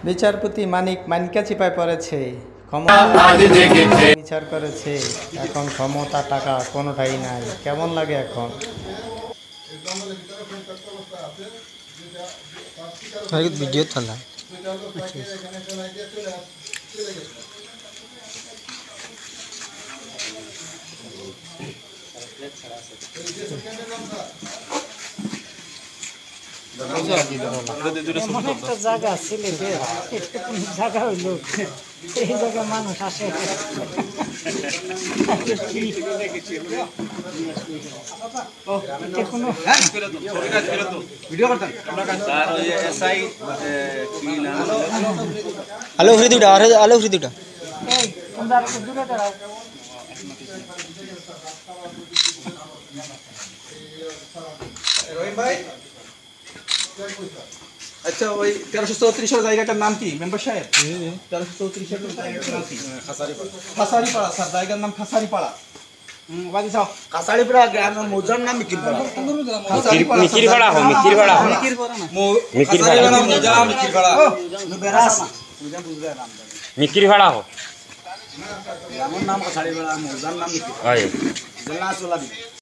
বিচারপতি মানিক মানিকা চিপায় পড়েছে, বিচার করেছে, এখন ক্ষমতা টাকা কোনোটাই নাই। কেমন লাগে এখন? ভিডিও ঠান্ডা একটা জায়গা সিলেটে জায়গা হইল এই জায়গা মানুষ আসে আলো ফ্রি দুটা আলো ফ্রি দুটা আচ্ছা ওই 1334 জায়গাটার নাম কি মেম্বার সাহেব? 1334 জায়গাটার নাম কি? খাসারিপাড়া স্যার, জায়গার নাম খাসারিপাড়া। কাছাড়িপাড়া গ্রামের মৌজার নাম মিকিরপাড়া। মিকিরপাড়া হো মিকিরপাড়া খাসারিপাড়া মৌজা মিকিরপাড়া মিকিরপাড়া হো গ্রামের নাম কাছাড়িপাড়া, মৌজার নাম মিকিরপাড়া। হয় জেলা চলাবি